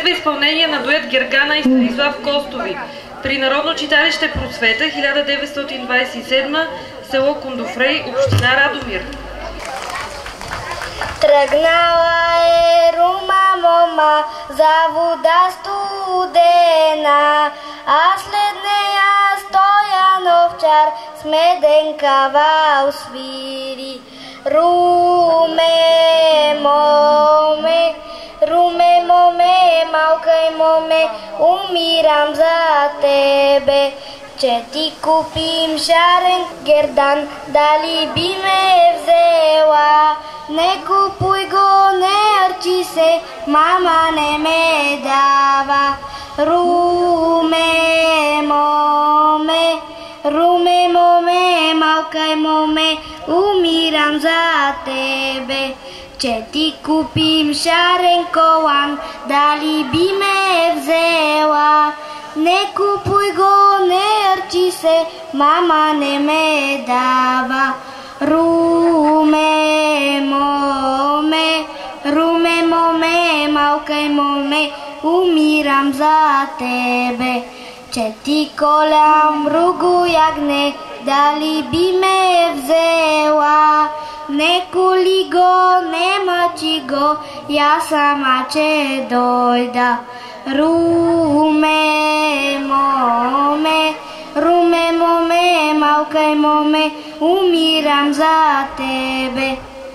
Следва изпълнение на дует Гергана и Станислав Костови при Народно читалище Просвета, 1927, село Кондофрей, община Радомир. Тръгнала е рума мома за вода студена, а след нея Стоян овчар с меден кавал свири. Руме, моме, малка и моме, умирам за тебе. Че ти купим шарен гердан, дали би ме взела? Не купуй го, не арчи се, мама не ме дава. Руме, моме, малка и моме, умирам за тебе. Че ти купим шарен колан, дали би ме взела? Не купуй го, не арчи се, мама не ме дава. Руме, моме, малка и моме, умирам за тебе. Че ти колям руго ягне, дали би ме взела? Не коли го, не мъчи го, я сама че дойда. Руме, моме, малка и моме, умирам за тебе.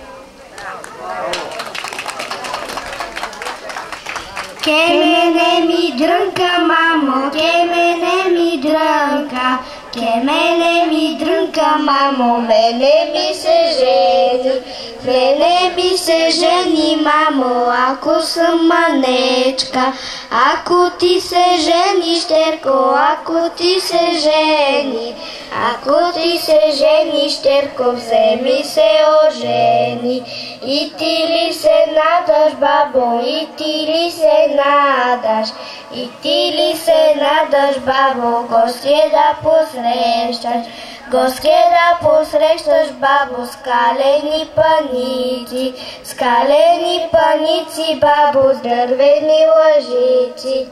Ке мене ми дрънка, мамо, ке мене ми дрънка. Ке мене ми дрънка, мамо, мене ми се жени. Мене ми се жени, мамо, ако съм манечка. Ако ти се жени, щерко, ако ти се жени. Ако ти се жени, щерко, вземи се ожени. И ти ли се надаш, бабо, и ти ли се надаш? И ти ли се надаш, бабо, гостие да посрещаш? Гостие да посрещаш, бабо, скалени паници. Скалени паници, бабо, с дървени лъжици.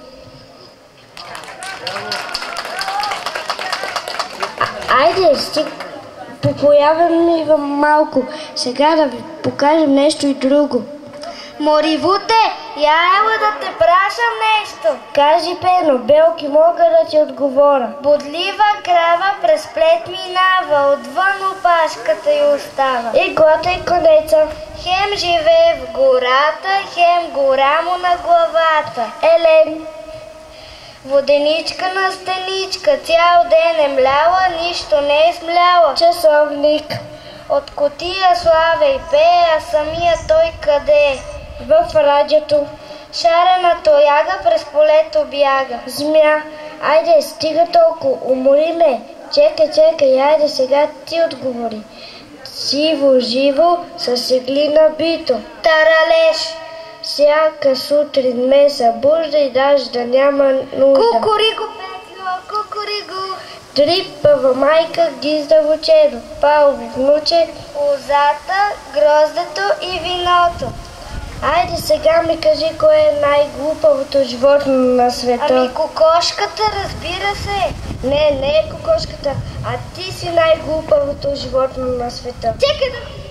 Айде, попояваме малко. Сега да ви покажем нещо и друго. Моривуте, я ела да те прашам нещо. Кажи, Пено, белки, мога да ти отговоря. Бодлива крава през плет минава, отвън опашката й остава. Иглата и конеца. Хем живее в гората, хем гора му на главата. Елен. Воденичка на стеничка, цял ден е мляла, нищо не е смляла. Часовник. От котия славя и пее, а самия той къде е? В радиото. Шарена тояга през полето бяга. Змия. Айде, стига толкова, умори ме. Чекай, айде сега ти отговори. Живо, с игли набито. Таралеж. Всяка сутрин ме събужда и даже да няма нужда. Кукуриго, Петло, кукуриго. Дрипава майка, гиздаво чедо, палови внуче, лозата, гроздето и виното. Айде сега ми кажи, кое е най-глупавото животно на света. Ами кокошката, разбира се. Не е кокошката, а ти си най-глупавото животно на света. Чекай да...